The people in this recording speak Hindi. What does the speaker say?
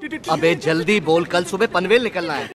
अबे जल्दी बोल, कल सुबह पनवेल निकलना है।